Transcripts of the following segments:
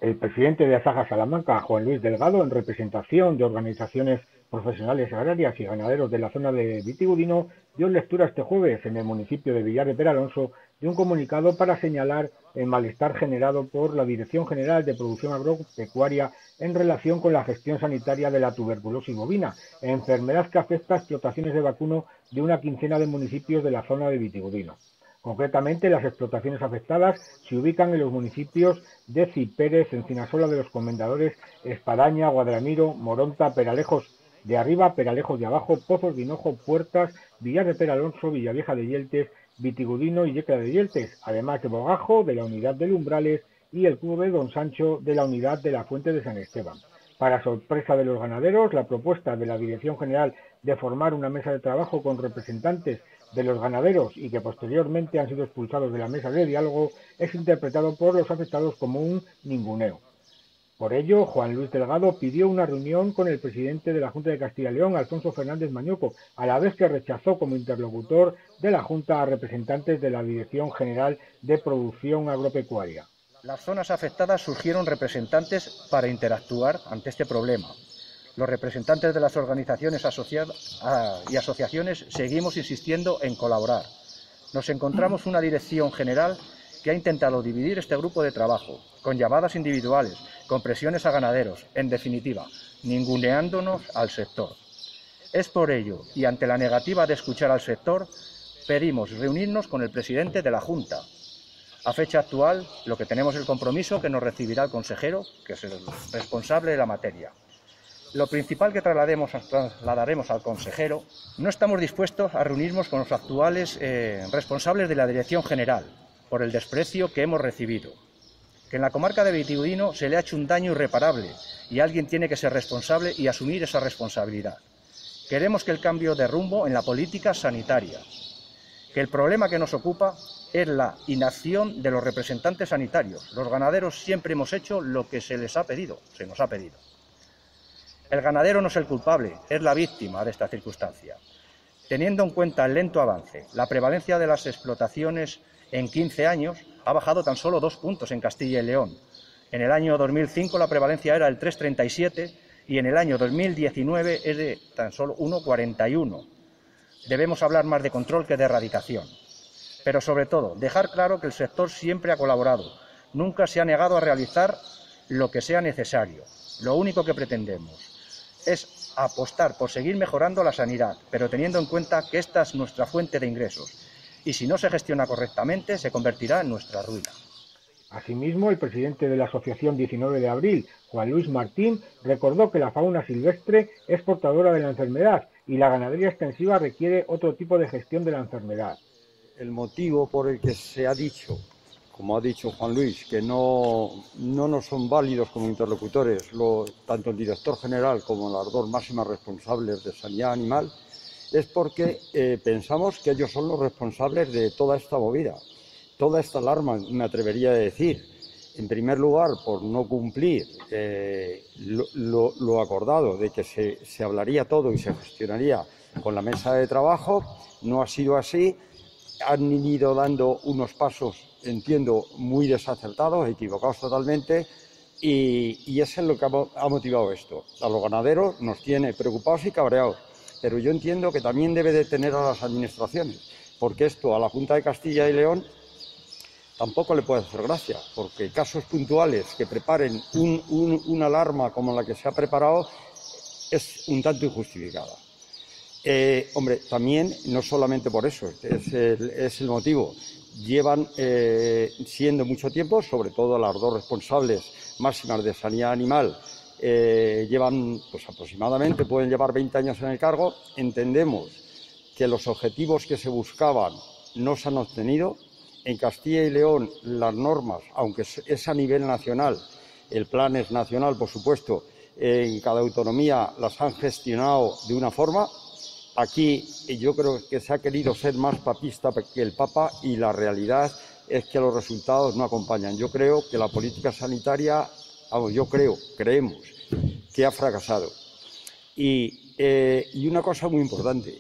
El presidente de Asaja Salamanca, Juan Luis Delgado, en representación de organizaciones profesionales agrarias y ganaderos de la zona de Vitigudino, dio lectura este jueves en el municipio de Villar de Peralonso de un comunicado para señalar el malestar generado por la Dirección General de Producción Agropecuaria en relación con la gestión sanitaria de la tuberculosis bovina, enfermedad que afecta a explotaciones de vacuno de una quincena de municipios de la zona de Vitigudino. Concretamente, las explotaciones afectadas se ubican en los municipios de Cipérez, Encinasola de los Comendadores, Espadaña, Guadramiro, Moronta, Peralejos de Arriba, Peralejos de Abajo, Pozos de Hinojo, Puertas, Villar de Peralonso, Villavieja de Yeltes, Vitigudino y Yecla de Yeltes, además de Bogajo, de la unidad de Umbrales, y el Club de Don Sancho, de la unidad de la Fuente de San Esteban. Para sorpresa de los ganaderos, la propuesta de la Dirección General de formar una mesa de trabajo con representantes de los ganaderos y que posteriormente han sido expulsados de la mesa de diálogo es interpretado por los afectados como un ninguneo. Por ello, Juan Luis Delgado pidió una reunión con el presidente de la Junta de Castilla y León, Alfonso Fernández Mañuco, a la vez que rechazó como interlocutor de la Junta a representantes de la Dirección General de Producción Agropecuaria. Las zonas afectadas surgieron representantes para interactuar ante este problema. Los representantes de las organizaciones y asociaciones seguimos insistiendo en colaborar. Nos encontramos una dirección general que ha intentado dividir este grupo de trabajo, con llamadas individuales, con presiones a ganaderos, en definitiva, ninguneándonos al sector. Es por ello, y ante la negativa de escuchar al sector, pedimos reunirnos con el presidente de la Junta. A fecha actual, lo que tenemos es el compromiso que nos recibirá el consejero, que es el responsable de la materia. Lo principal que trasladaremos al consejero, no estamos dispuestos a reunirnos con los actuales responsables de la Dirección General, por el desprecio que hemos recibido. Que en la comarca de Vitigudino se le ha hecho un daño irreparable y alguien tiene que ser responsable y asumir esa responsabilidad. Queremos que el cambio de rumbo en la política sanitaria, que el problema que nos ocupa es la inacción de los representantes sanitarios. Los ganaderos siempre hemos hecho lo que se nos ha pedido. El ganadero no es el culpable, es la víctima de esta circunstancia. Teniendo en cuenta el lento avance, la prevalencia de las explotaciones en 15 años ha bajado tan solo 2 puntos en Castilla y León. En el año 2005 la prevalencia era el 3,37 y en el año 2019 es de tan solo 1,41. Debemos hablar más de control que de erradicación. Pero sobre todo, dejar claro que el sector siempre ha colaborado, nunca se ha negado a realizar lo que sea necesario. Lo único que pretendemos es apostar por seguir mejorando la sanidad, pero teniendo en cuenta que esta es nuestra fuente de ingresos y si no se gestiona correctamente se convertirá en nuestra ruina. Asimismo, el presidente de la Asociación 19 de Abril, Juan Luis Martín, recordó que la fauna silvestre es portadora de la enfermedad y la ganadería extensiva requiere otro tipo de gestión de la enfermedad. El motivo por el que se ha dicho, como ha dicho Juan Luis, que no nos son válidos como interlocutores tanto el director general como las dos máximas responsables de sanidad animal, es porque pensamos que ellos son los responsables de toda esta movida, toda esta alarma, me atrevería a decir. En primer lugar, por no cumplir lo acordado de que se hablaría todo y se gestionaría con la mesa de trabajo, no ha sido así. Han ido dando unos pasos, entiendo, muy desacertados, equivocados totalmente, y eso es lo que ha motivado esto. A los ganaderos nos tiene preocupados y cabreados, pero yo entiendo que también debe de tener a las administraciones, porque esto a la Junta de Castilla y León tampoco le puede hacer gracia, porque casos puntuales que preparen una alarma como la que se ha preparado es un tanto injustificada. Hombre, también, no solamente por eso, es el motivo. Llevan siendo mucho tiempo, sobre todo las dos responsables máximas de sanidad animal, llevan pues aproximadamente, pueden llevar 20 años en el cargo. Entendemos que los objetivos que se buscaban no se han obtenido. En Castilla y León las normas, aunque es a nivel nacional, el plan es nacional, por supuesto, en cada autonomía las han gestionado de una forma. Aquí yo creo que se ha querido ser más papista que el Papa y la realidad es que los resultados no acompañan. Yo creo que la política sanitaria, creemos que ha fracasado. Y una cosa muy importante,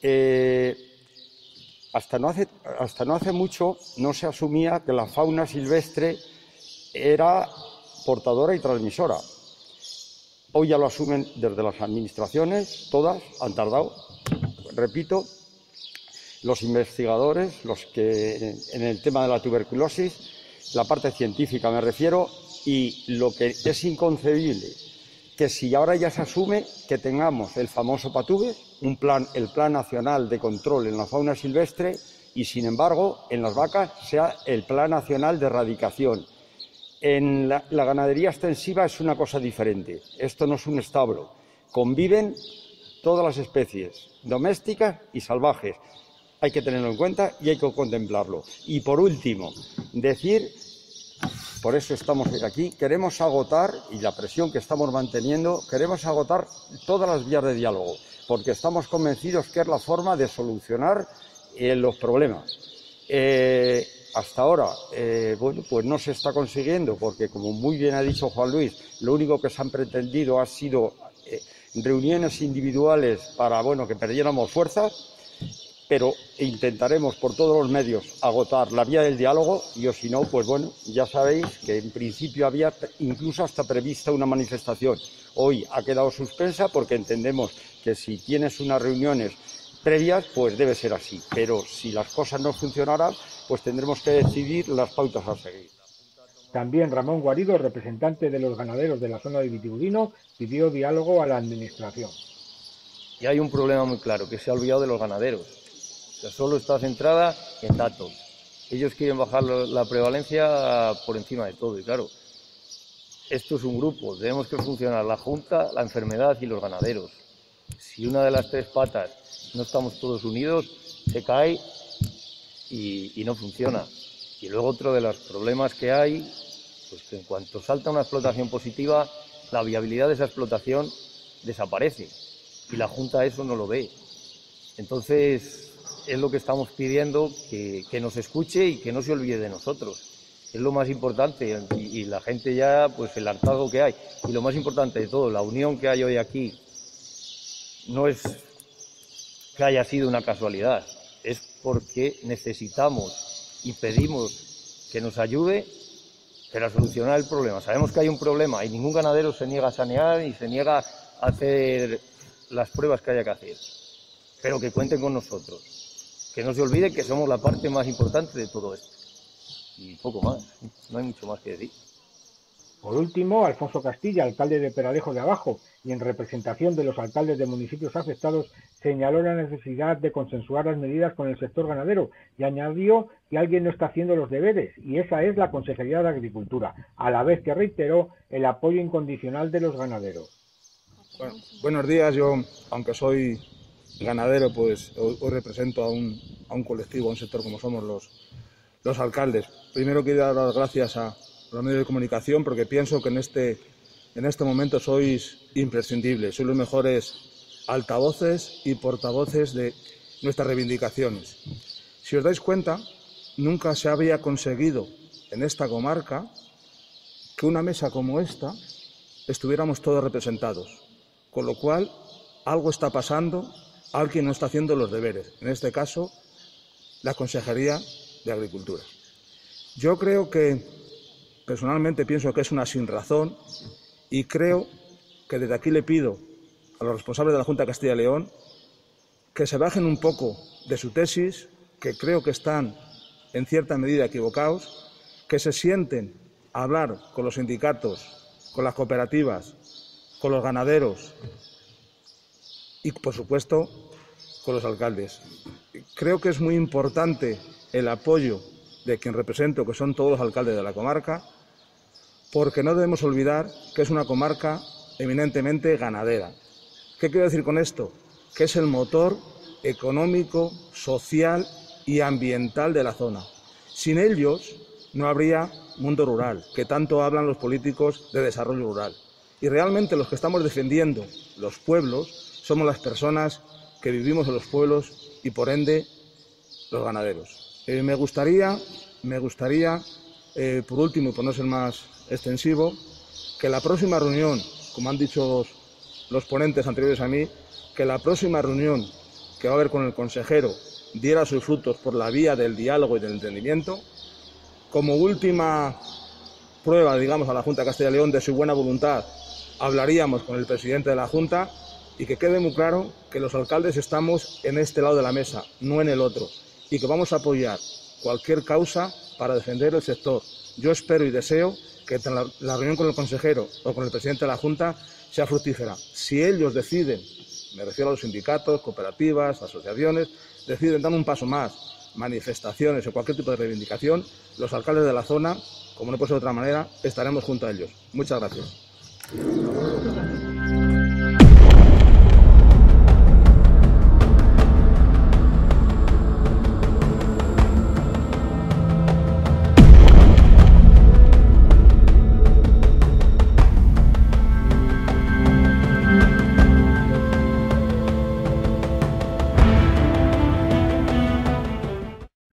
hasta no hace mucho no se asumía que la fauna silvestre era portadora y transmisora. Hoy ya lo asumen desde las administraciones, todas han tardado, repito, los investigadores, los que en el tema de la tuberculosis, la parte científica me refiero, y lo que es inconcebible, que si ahora ya se asume que tengamos el famoso PATUBES, el Plan Nacional de Control en la Fauna Silvestre, y sin embargo en las vacas sea el Plan Nacional de Erradicación. En la ganadería extensiva es una cosa diferente, esto no es un establo, conviven todas las especies, domésticas y salvajes. Hay que tenerlo en cuenta y hay que contemplarlo. Y por último, decir, por eso estamos aquí, queremos agotar, y la presión que estamos manteniendo, queremos agotar todas las vías de diálogo, porque estamos convencidos que es la forma de solucionar los problemas. Hasta ahora, bueno, pues no se está consiguiendo, porque como muy bien ha dicho Juan Luis, lo único que se han pretendido ha sido reuniones individuales para, bueno, que perdiéramos fuerzas, pero intentaremos por todos los medios agotar la vía del diálogo, y o si no, pues bueno, ya sabéis que en principio había incluso hasta prevista una manifestación. Hoy ha quedado suspensa porque entendemos que si tienes unas reuniones previas, pues debe ser así, pero si las cosas no funcionaran, pues tendremos que decidir las pautas a seguir. También Ramón Guarido, representante de los ganaderos de la zona de Vitigudino, pidió diálogo a la administración. Y hay un problema muy claro, que se ha olvidado de los ganaderos. O sea, solo está centrada en datos. Ellos quieren bajar la prevalencia por encima de todo. Y claro, esto es un grupo. Tenemos que funcionar la Junta, la enfermedad y los ganaderos. Si una de las tres patas no estamos todos unidos, se cae y no funciona. Y luego otro de los problemas que hay, pues que en cuanto salta una explotación positiva, la viabilidad de esa explotación desaparece. Y la Junta eso no lo ve. Entonces, es lo que estamos pidiendo, que nos escuche y que no se olvide de nosotros. Es lo más importante, y la gente ya, pues el hartazgo que hay. Y lo más importante de todo, la unión que hay hoy aquí, no es que haya sido una casualidad, es porque necesitamos y pedimos que nos ayude a solucionar el problema. Sabemos que hay un problema y ningún ganadero se niega a sanear y se niega a hacer las pruebas que haya que hacer, pero que cuenten con nosotros. Que no se olvide que somos la parte más importante de todo esto. Y poco más, no hay mucho más que decir. Por último, Alfonso Castilla, alcalde de Peralejo de Abajo, y en representación de los alcaldes de municipios afectados, señaló la necesidad de consensuar las medidas con el sector ganadero y añadió que alguien no está haciendo los deberes, y esa es la Consejería de Agricultura, a la vez que reiteró el apoyo incondicional de los ganaderos. Bueno, buenos días. Yo, aunque soy ganadero, pues hoy represento a un colectivo, a un sector como somos los alcaldes. Primero quiero dar las gracias a los medios de comunicación, porque pienso que en este momento sois imprescindibles, sois los mejores altavoces y portavoces de nuestras reivindicaciones. Si os dais cuenta, nunca se había conseguido en esta comarca que una mesa como esta estuviéramos todos representados, con lo cual algo está pasando. Alguien no está haciendo los deberes, en este caso la Consejería de Agricultura. Yo creo que, personalmente pienso que es una sinrazón, y creo que desde aquí le pido a los responsables de la Junta de Castilla y León que se bajen un poco de su tesis, que creo que están en cierta medida equivocados, que se sienten a hablar con los sindicatos, con las cooperativas, con los ganaderos y, por supuesto, con los alcaldes. Creo que es muy importante el apoyo de quien represento, que son todos los alcaldes de la comarca, porque no debemos olvidar que es una comarca eminentemente ganadera. ¿Qué quiero decir con esto? Que es el motor económico, social y ambiental de la zona. Sin ellos no habría mundo rural, que tanto hablan los políticos de desarrollo rural. Y realmente los que estamos defendiendo los pueblos somos las personas que vivimos en los pueblos y, por ende, los ganaderos. Me gustaría, por último, y por no ser más extensivo, que la próxima reunión, como han dicho los ponentes anteriores a mí, que la próxima reunión que va a haber con el consejero diera sus frutos por la vía del diálogo y del entendimiento. Como última prueba, digamos, a la Junta de Castilla y León de su buena voluntad, hablaríamos con el presidente de la Junta, y que quede muy claro que los alcaldes estamos en este lado de la mesa, no en el otro, y que vamos a apoyar cualquier causa para defender el sector. Yo espero y deseo que la reunión con el consejero o con el presidente de la Junta sea fructífera. Si ellos deciden, me refiero a los sindicatos, cooperativas, asociaciones, deciden dar un paso más, manifestaciones o cualquier tipo de reivindicación, los alcaldes de la zona, como no puede ser de otra manera, estaremos junto a ellos. Muchas gracias.